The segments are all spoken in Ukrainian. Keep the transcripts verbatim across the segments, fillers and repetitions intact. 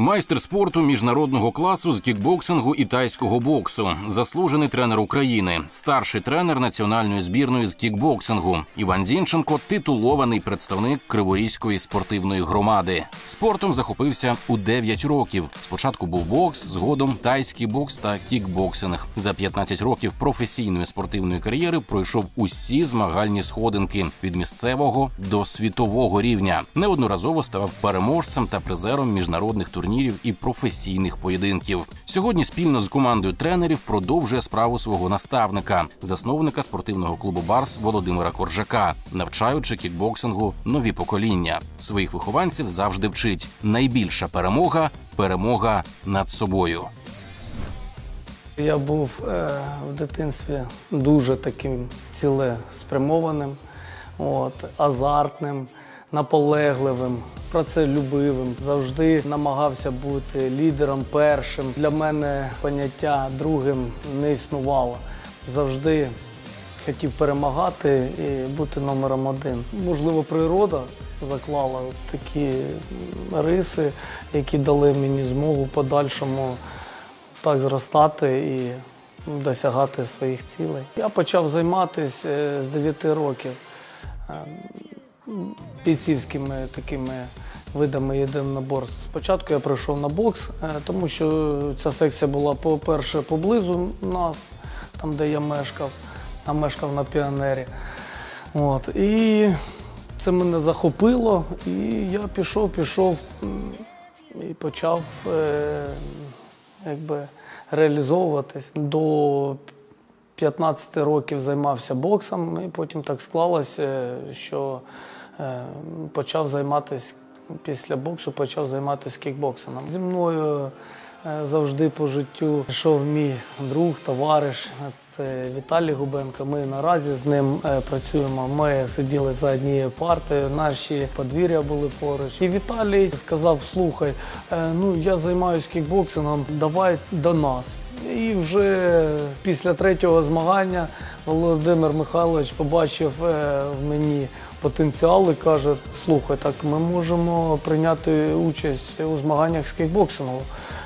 Майстер спорту міжнародного класу з кікбоксингу і тайського боксу, заслужений тренер України, старший тренер національної збірної з кікбоксингу. Іван Зінченко – титулований представник Криворізької спортивної громади. Спортом захопився у дев'ять років. Спочатку був бокс, згодом тайський бокс та кікбоксинг. За п'ятнадцять років професійної спортивної кар'єри пройшов усі змагальні сходинки – від місцевого до світового рівня. Неодноразово ставав переможцем та призером міжнародних турнірів турнірів і професійних поєдинків. Сьогодні спільно з командою тренерів продовжує справу свого наставника, засновника спортивного клубу «Барс» Володимира Коржака, навчаючи кікбоксингу нові покоління. Своїх вихованців завжди вчить: найбільша перемога – перемога над собою. Я був е, в дитинстві дуже таким цілеспрямованим, от, азартним, наполегливим, працелюбивим. Завжди намагався бути лідером, першим. Для мене поняття другим не існувало. Завжди хотів перемагати і бути номером один. Можливо, природа заклала такі риси, які дали мені змогу в подальшому так зростати і досягати своїх цілей. Я почав займатися з дев'яти років бійцівськими такими видами єдиноборств. Спочатку я прийшов на бокс, тому що ця секція була, по-перше, поблизу нас, там, де я мешкав, а мешкав на Піонері. От. І це мене захопило, і я пішов, пішов і почав е, якби, реалізовуватись. До п'ятнадцяти років займався боксом, і потім так склалося, що е, почав займатися, після боксу почав займатися кікбоксингом. Зі мною е, завжди по життю йшов мій друг, товариш, це Віталій Губенко. Ми наразі з ним е, працюємо. Ми сиділи за однією партою, наші подвір'я були поруч. І Віталій сказав: слухай, е, ну я займаюся кікбоксингом, давай до нас. І вже після третього змагання Володимир Михайлович побачив в мені потенціал і каже: слухай, так ми можемо прийняти участь у змаганнях з кікбоксингу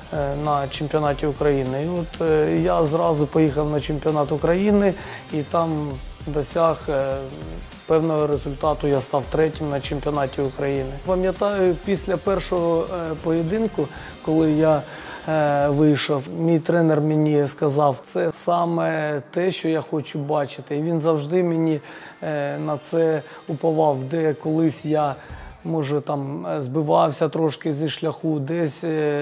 на чемпіонаті України. І от я зразу поїхав на чемпіонат України і там досяг певного результату. Я став третім на чемпіонаті України. Пам'ятаю, після першого поєдинку, коли я вийшов, мій тренер мені сказав: це саме те, що я хочу бачити. І він завжди мені на це уповав, де колись я, може, там збивався трошки зі шляху, десь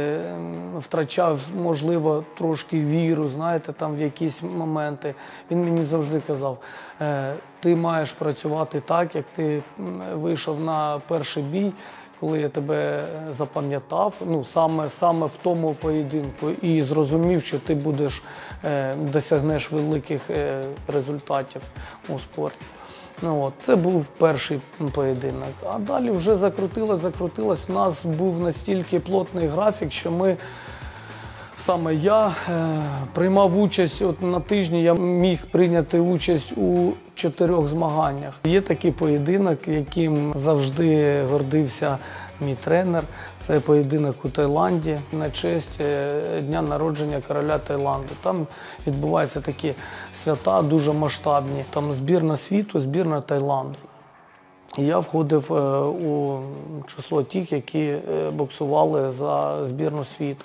втрачав, можливо, трошки віру, знаєте, там в якісь моменти. Він мені завжди казав: ти маєш працювати так, як ти вийшов на перший бій, коли я тебе запам'ятав, ну, саме, саме в тому поєдинку, і зрозумів, що ти будеш, е, досягнеш великих е, результатів у спорті. Ну, от, це був перший поєдинок. А далі вже закрутилось, закрутилось. У нас був настільки плотний графік, що ми, саме я, е, приймав участь, от на тижні я міг прийняти участь у чотирьох змаганнях. Є такий поєдинок, яким завжди гордився мій тренер. Це поєдинок у Таїланді на честь дня народження короля Таїланду. Там відбуваються такі свята дуже масштабні. Там збірна світу, збірна Таїланду. І я входив у число тих, які боксували за збірну світу.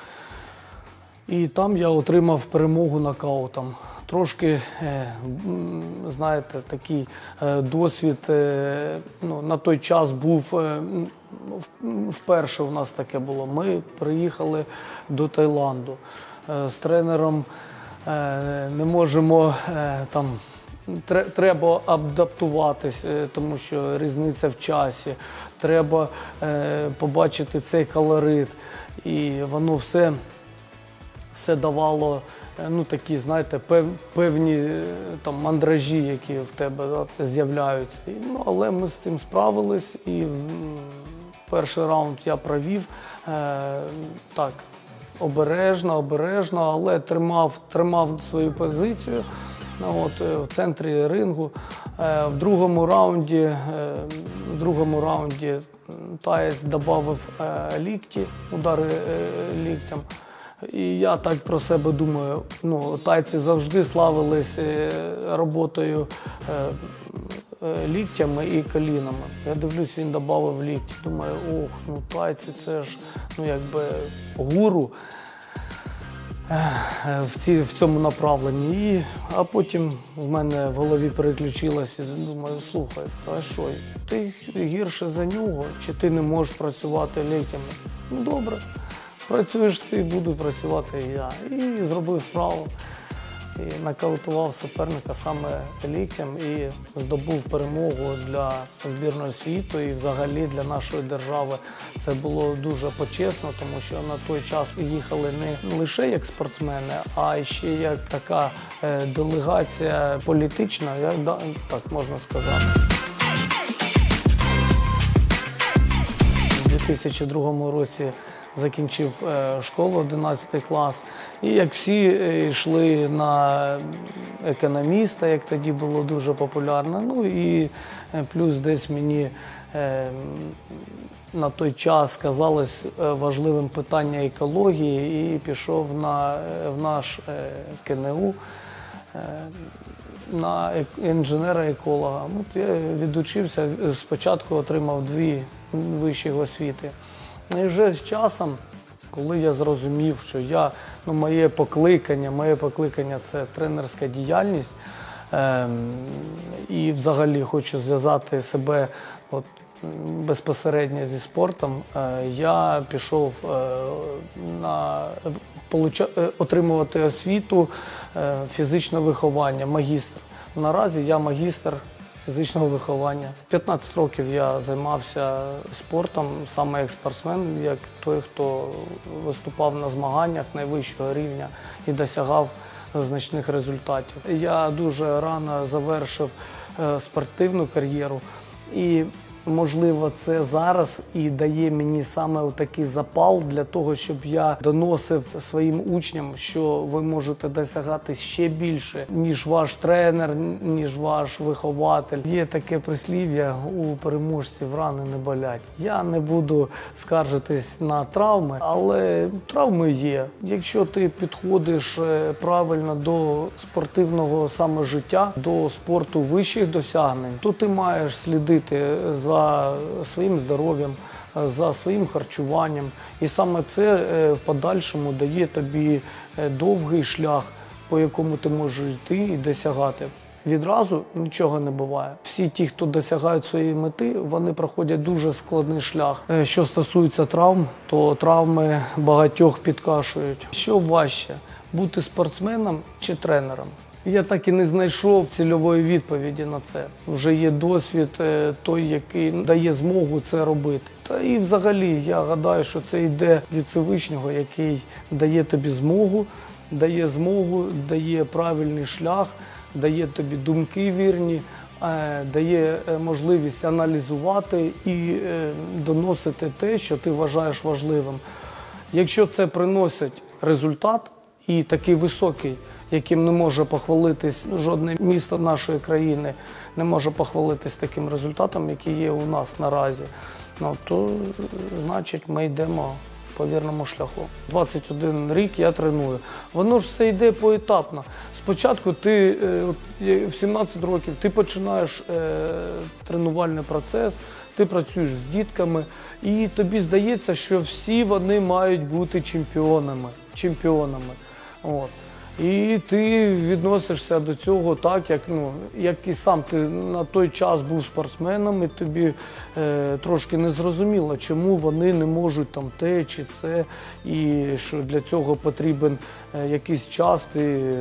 І там я отримав перемогу нокаутом. Трошки, знаєте, такий досвід, ну, на той час був, вперше у нас таке було. Ми приїхали до Таїланду з тренером, не можемо, там, треба адаптуватись, тому що різниця в часі, треба побачити цей колорит, і воно все, все давало, ну, такі, знаєте, пев, певні там мандражі, які в тебе з'являються. Ну, але ми з цим справились, і перший раунд я провів е, так, обережно, обережно, але тримав, тримав свою позицію. Ну, от, в центрі рингу. В другому раунді, в другому раунді таєць додав лікті, удари ліктям. І я так про себе думаю, ну, тайці завжди славились роботою ліктями і колінами. Я дивлюсь, він додав лікті. Думаю, ох, ну тайці це ж, ну, якби гуру в, ці, в цьому направленні. І, а потім в мене в голові переключилося, думаю, слухай, а що, ти гірше за нього, чи ти не можеш працювати ліктями? Ну добре, працюєш ти, буду працювати і я. І зробив справу. І нокаутував суперника саме ліктем і здобув перемогу для збірної світу і взагалі для нашої держави. Це було дуже почесно, тому що на той час їхали не лише як спортсмени, а ще як така делегація політична, як так можна сказати. У дві тисячі другому році закінчив школу, одинадцятий клас. І як всі йшли на економіста, як тоді було дуже популярно. Ну і плюс десь мені на той час казалось важливим питання екології і пішов на, в наш КНУ на інженера-еколога. От я відучився, спочатку отримав дві вищі освіти. І вже з часом, коли я зрозумів, що я, ну, моє покликання, моє покликання – це тренерська діяльність, е, і взагалі хочу зв'язати себе от, безпосередньо зі спортом, е, я пішов е, на, получа, е, отримувати освіту е, фізичне виховання, магістр. Наразі я магістр фізичного виховання. п'ятнадцять років я займався спортом, саме як спортсмен, як той, хто виступав на змаганнях найвищого рівня і досягав значних результатів. Я дуже рано завершив спортивну кар'єру і, можливо, це зараз і дає мені саме такий запал для того, щоб я доносив своїм учням, що ви можете досягати ще більше, ніж ваш тренер, ніж ваш вихователь. Є таке прислів'я: у переможців рани не болять. Я не буду скаржитись на травми, але травми є. Якщо ти підходиш правильно до спортивного саме життя, до спорту вищих досягнень, то ти маєш слідити за за своїм здоров'ям, за своїм харчуванням. І саме це в подальшому дає тобі довгий шлях, по якому ти можеш йти і досягати. Відразу нічого не буває. Всі ті, хто досягають своєї мети, вони проходять дуже складний шлях. Що стосується травм, то травми багатьох підкашують. Що важче – бути спортсменом чи тренером? Я так і не знайшов цільової відповіді на це. Вже є досвід той, який дає змогу це робити. Та і взагалі, я гадаю, що це йде від Всевишнього, який дає тобі змогу, дає змогу, дає правильний шлях, дає тобі думки вірні, дає можливість аналізувати і доносити те, що ти вважаєш важливим. Якщо це приносить результат, і такий високий, яким не може похвалитись жодне місто нашої країни, не може похвалитись таким результатом, який є у нас наразі, ну, то, значить, ми йдемо по вірному шляху. двадцять один рік я треную. Воно ж все йде поетапно. Спочатку ти в сімнадцять років ти починаєш тренувальний процес, ти працюєш з дітками, і тобі здається, що всі вони мають бути чемпіонами. чемпіонами. От. І ти відносишся до цього так, як, ну, як і сам ти на той час був спортсменом, і тобі е, трошки не зрозуміло, чому вони не можуть там те чи це, і що для цього потрібен е, якийсь час, ти, е,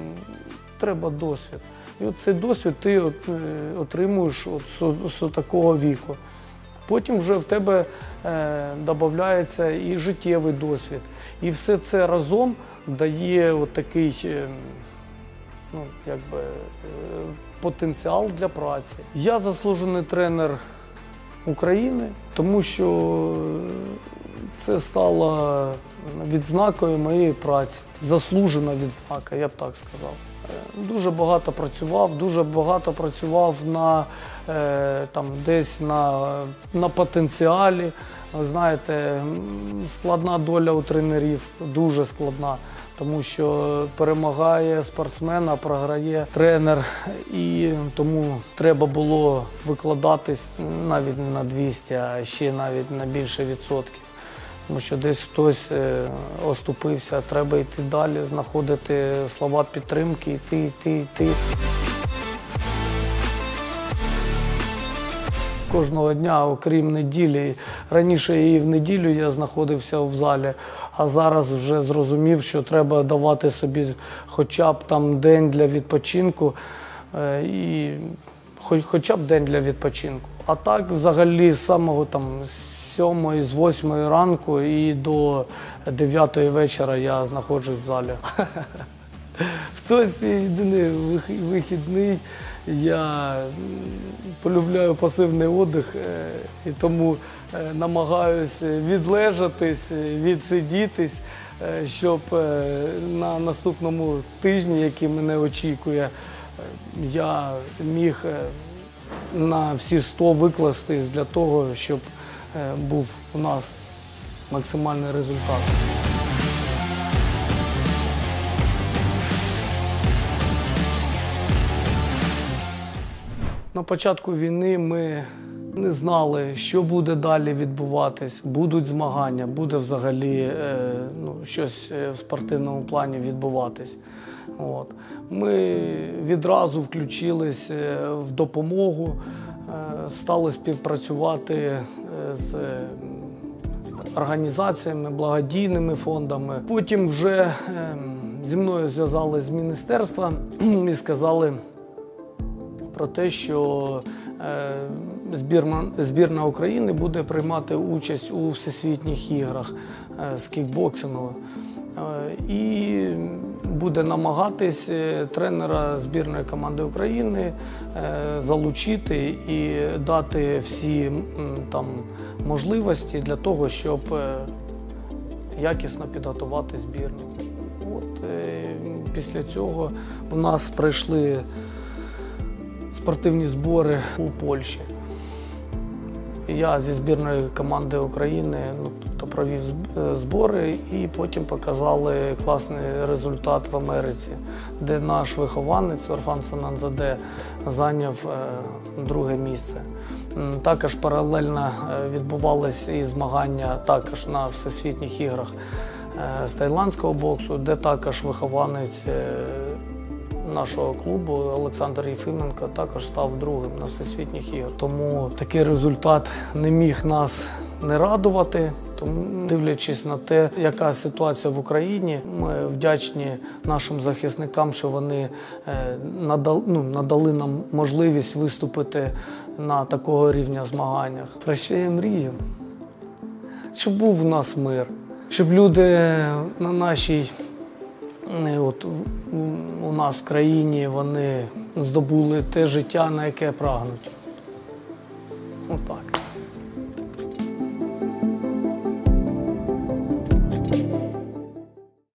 треба досвід. І от цей досвід ти от, е, отримуєш от, з, з такого віку. Потім вже в тебе е, додається і життєвий досвід. І все це разом дає от такий е, ну, якби, е, потенціал для праці. Я заслужений тренер України, тому що це стало відзнакою моєї праці. Заслужена відзнака, я б так сказав. Дуже багато працював, дуже багато працював на, е, там, десь на, на потенціалі. Ви знаєте, складна доля у тренерів, дуже складна, тому що перемагає спортсмен, а програє тренер. І тому треба було викладатись навіть не на двісті, а ще навіть на більше відсотків. Тому що десь хтось оступився, треба йти далі, знаходити слова підтримки, йти, йти, йти. Кожного дня, окрім неділі, раніше і в неділю я знаходився в залі, а зараз вже зрозумів, що треба давати собі хоча б там день для відпочинку, і хоча б день для відпочинку. А так взагалі з самого там з сьомої, з восьмої ранку і до дев'ятої вечора я знаходжусь в залі. Хтось єдиний вихідний, я полюбляю пасивний відпочинок і тому намагаюся відлежатись, відсидітись, щоб на наступному тижні, який мене очікує, я міг на всі сто викластись для того, щоб був у нас максимальний результат. На початку війни ми не знали, що буде далі відбуватись, будуть змагання, буде взагалі ну, щось в спортивному плані відбуватись. От. Ми відразу включились в допомогу, стали співпрацювати з організаціями, благодійними фондами. Потім вже зі мною зв'язались з міністерства і сказали про те, що збірна, збірна України буде приймати участь у всесвітніх іграх з кікбоксингу. І буде намагатись тренера збірної команди України залучити і дати всі там можливості для того, щоб якісно підготувати збірну. От, після цього у нас прийшли спортивні збори у Польщі. Я зі збірної команди України ну, тобто провів збори і потім показали класний результат в Америці, де наш вихованець Орфан Сананзаде зайняв е, друге місце. Також паралельно відбувалися і змагання також на всесвітніх іграх е, з таїландського боксу, де також вихованець е, нашого клубу Олександр Єфименко також став другим на всесвітніх іграх. Тому такий результат не міг нас не радувати. Тому, дивлячись на те, яка ситуація в Україні, ми вдячні нашим захисникам, що вони надали, ну, надали нам можливість виступити на такого рівня змаганнях. Про що я мрію? Щоб був у нас мир, щоб люди на нашій От у нас в країні вони здобули те життя, на яке прагнуть. Отак.